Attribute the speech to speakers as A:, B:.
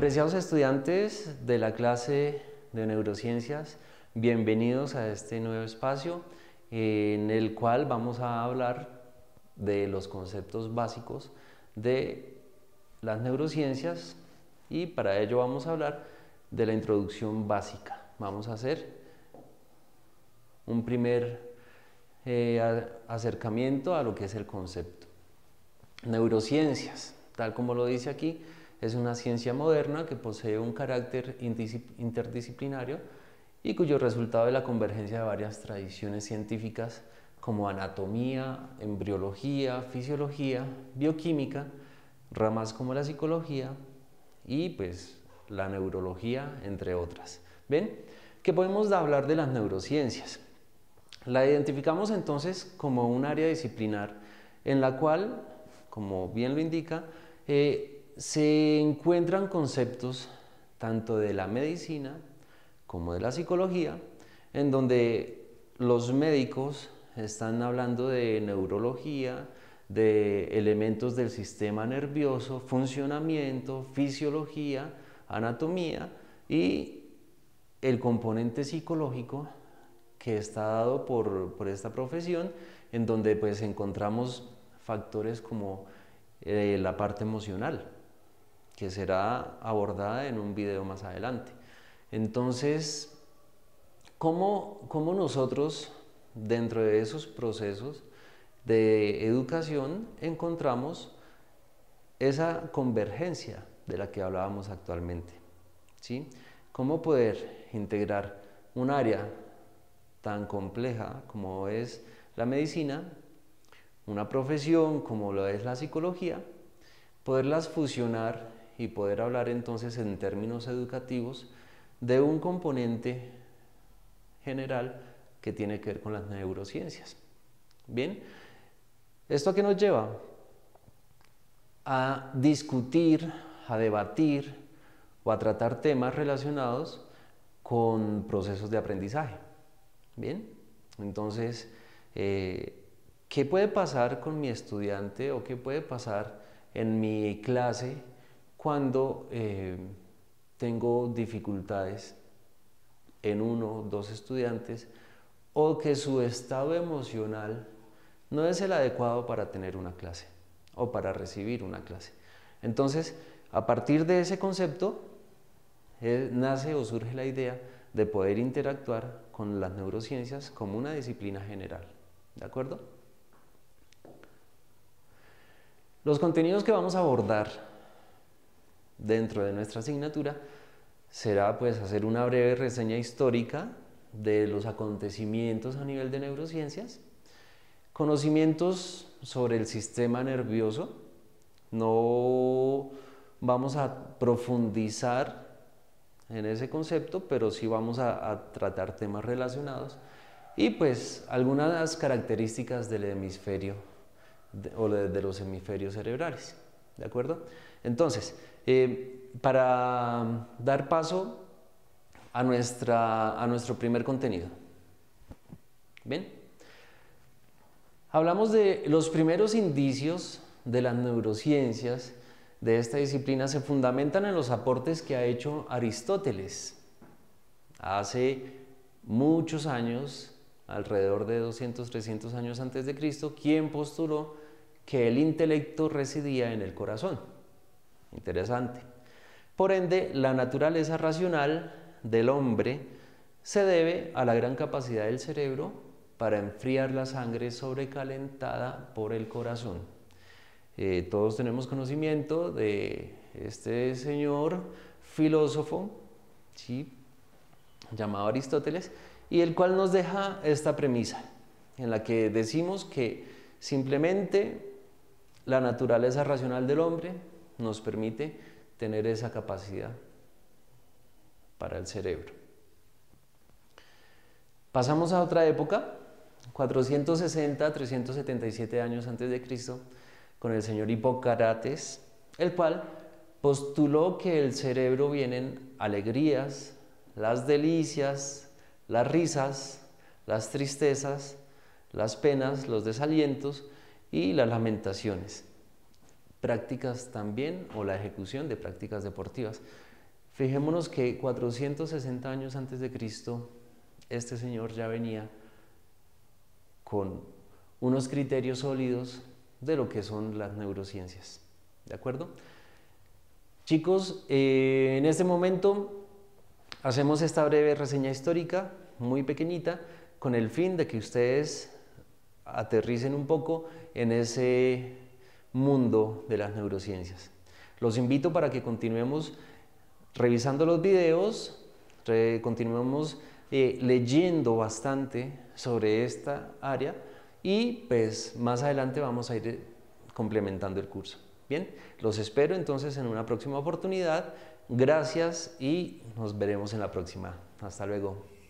A: Apreciados estudiantes de la clase de neurociencias, bienvenidos a este nuevo espacio en el cual vamos a hablar de los conceptos básicos de las neurociencias y para ello vamos a hablar de la introducción básica. Vamos a hacer un primer acercamiento a lo que es el concepto. Neurociencias, tal como lo dice aquí, es una ciencia moderna que posee un carácter interdisciplinario y cuyo resultado es la convergencia de varias tradiciones científicas como anatomía, embriología, fisiología, bioquímica, ramas como la psicología y pues la neurología, entre otras. ¿Ven? ¿Qué podemos hablar de las neurociencias? La identificamos entonces como un área disciplinar en la cual, como bien lo indica, se encuentran conceptos tanto de la medicina como de la psicología, en donde los médicos están hablando de neurología, de elementos del sistema nervioso, funcionamiento, fisiología, anatomía y el componente psicológico que está dado por esta profesión, en donde pues encontramos factores como la parte emocional, que será abordada en un video más adelante. Entonces, ¿cómo nosotros dentro de esos procesos de educación encontramos esa convergencia de la que hablábamos actualmente? ¿Sí? ¿Cómo poder integrar un área tan compleja como es la medicina, una profesión como lo es la psicología, poderlas fusionar y poder hablar entonces en términos educativos de un componente general que tiene que ver con las neurociencias? Bien, ¿esto a qué nos lleva? A discutir, a debatir o a tratar temas relacionados con procesos de aprendizaje. Bien, entonces, ¿qué puede pasar con mi estudiante o qué puede pasar en mi clase cuando tengo dificultades en uno o dos estudiantes o que su estado emocional no es el adecuado para tener una clase o para recibir una clase? Entonces, a partir de ese concepto, nace o surge la idea de poder interactuar con las neurociencias como una disciplina general. ¿De acuerdo? Los contenidos que vamos a abordar dentro de nuestra asignatura será pues hacer una breve reseña histórica de los acontecimientos a nivel de neurociencias, conocimientos sobre el sistema nervioso. No vamos a profundizar en ese concepto, pero sí vamos a tratar temas relacionados y pues algunas características del hemisferio o de los hemisferios cerebrales. ¿De acuerdo? Entonces, para dar paso a nuestro primer contenido. ¿Bien? Hablamos de los primeros indicios de las neurociencias de esta disciplina. Se fundamentan en los aportes que ha hecho Aristóteles hace muchos años, alrededor de 200-300 años antes de Cristo, quien postuló que el intelecto residía en el corazón. Interesante. Por ende, la naturaleza racional del hombre se debe a la gran capacidad del cerebro para enfriar la sangre sobrecalentada por el corazón. Todos tenemos conocimiento de este señor filósofo, ¿sí?, llamado Aristóteles, y el cual nos deja esta premisa, en la que decimos que simplemente la naturaleza racional del hombre nos permite tener esa capacidad para el cerebro. Pasamos a otra época, 460-377 años antes de Cristo, con el señor Hipócrates, el cual postuló que el cerebro vienen alegrías, las delicias, las risas, las tristezas, las penas, los desalientos y las lamentaciones. prácticas también o la ejecución de prácticas deportivas. Fijémonos que 460 años antes de Cristo, este señor ya venía con unos criterios sólidos de lo que son las neurociencias. ¿De acuerdo? Chicos, en este momento hacemos esta breve reseña histórica, muy pequeñita, con el fin de que ustedes aterricen un poco en ese mundo de las neurociencias. Los invito para que continuemos revisando los videos, continuemos leyendo bastante sobre esta área y pues más adelante vamos a ir complementando el curso. Bien, los espero entonces en una próxima oportunidad. Gracias y nos veremos en la próxima. Hasta luego.